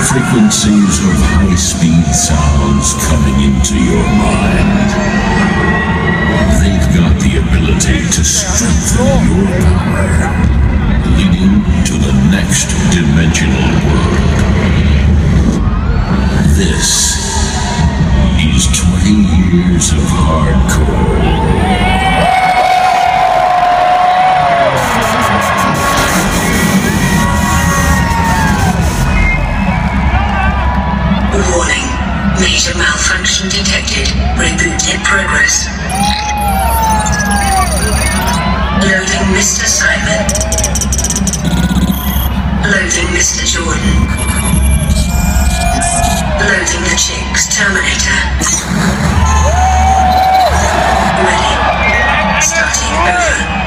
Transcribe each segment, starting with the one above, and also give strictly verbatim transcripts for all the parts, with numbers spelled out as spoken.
frequencies of high-speed sounds coming into your mind. They've got the ability to strengthen your power, leading to the next dimensional world. This is twenty years of hardcore. Warning. Major malfunction detected. Reboot in progress. Loading Mister Simon. Loading Mister Jordan. Loading the Chicks Terminator. Ready. Starting over.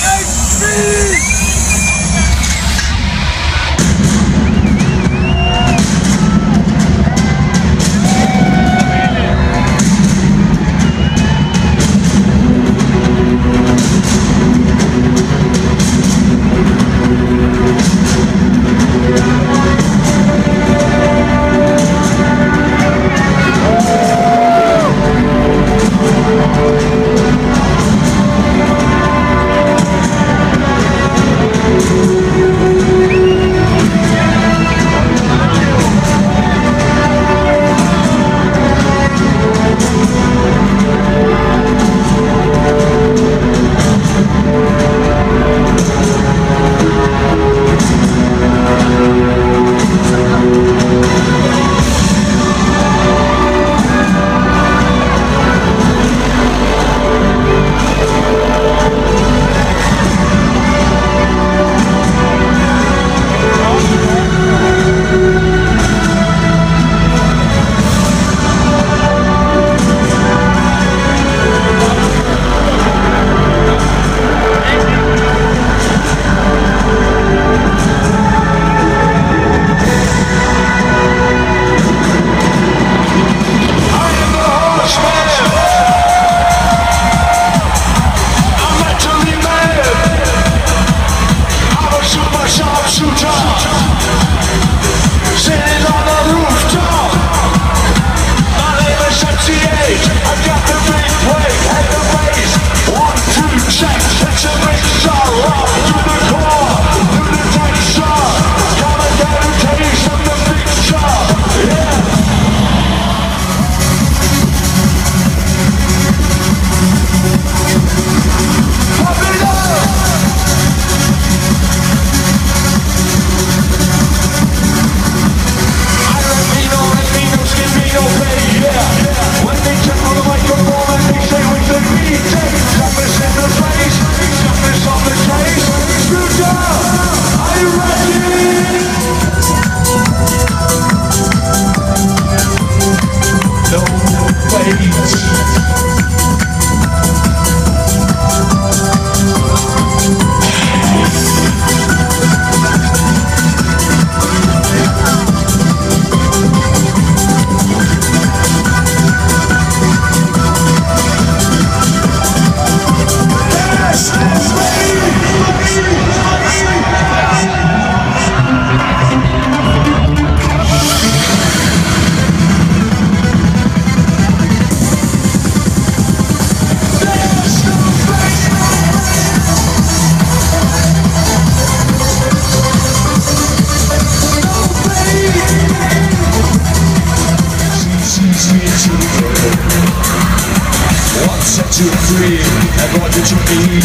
you free, and what did you need?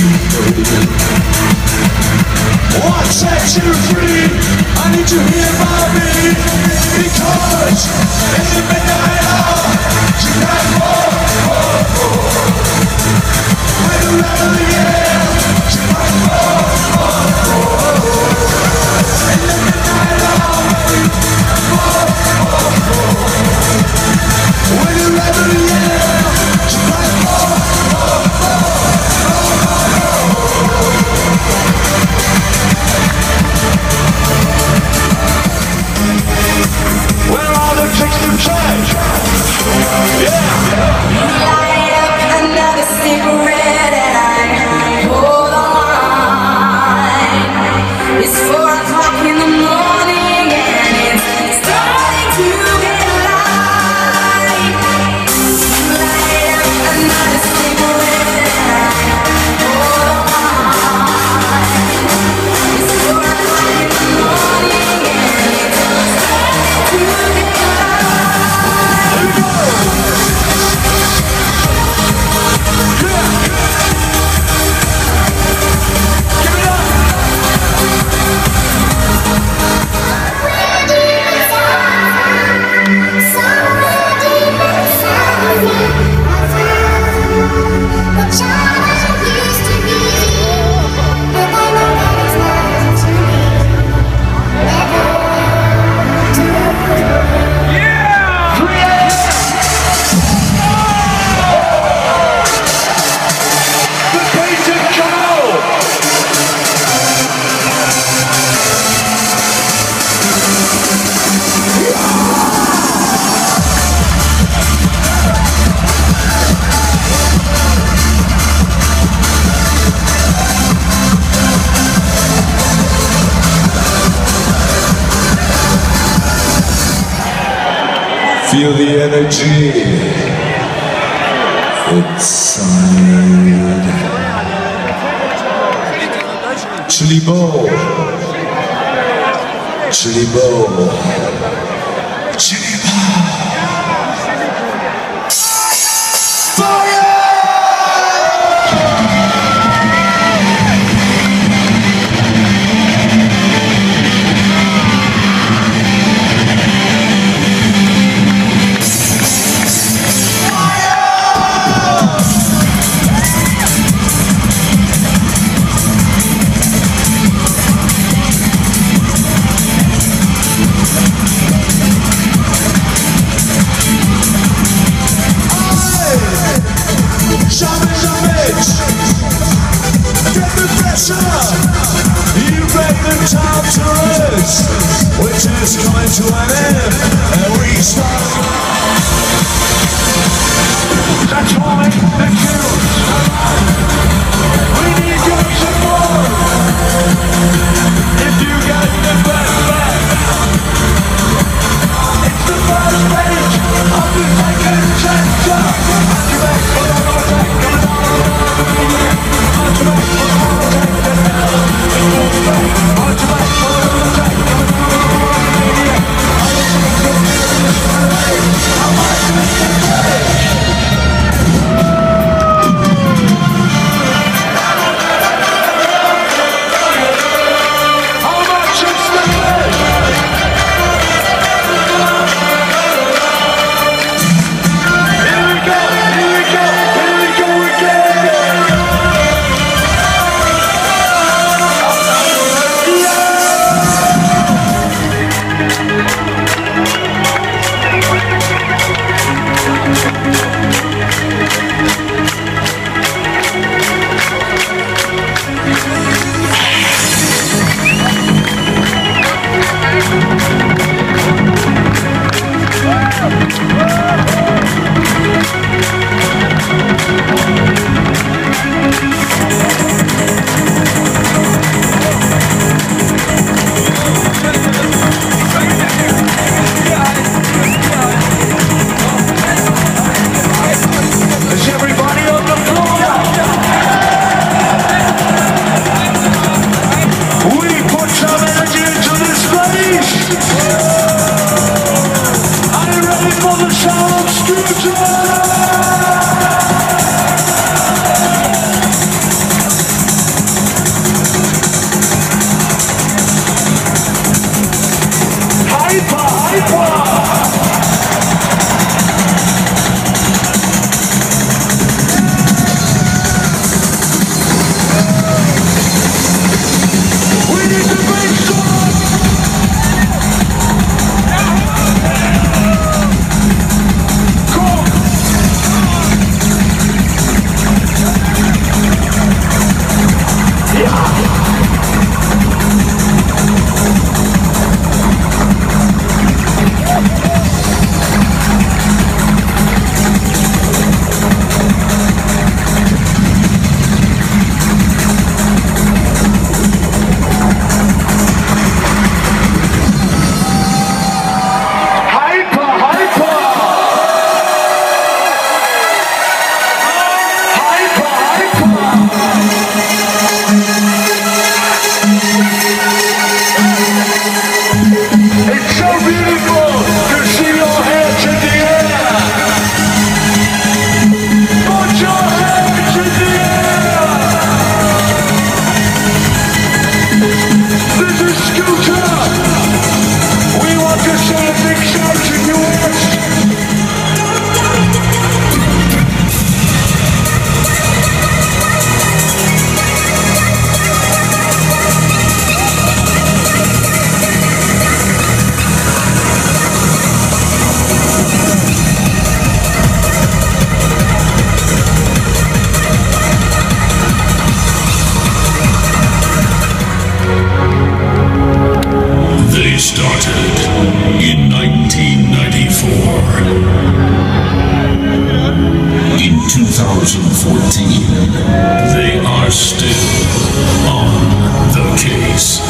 What set you free? I need to hear about me, because in the midnight hour, tonight more, more, more. With the level of the air, tonight more, more, more. In the midnight hour, more, more, more. With the level of the air, tonight more, more, more, more. Feel the energy inside. Chili bowl. Chili bowl. Chili bowl. Fire! Which is coming to an end, and we start. That's why the kills. We need your support. If you got the best back, it's the first page of the second chapter. Activate for the more attack, coming on. Activate for the more attack, activate for the more attack, coming on. fourteen, they are still on the case.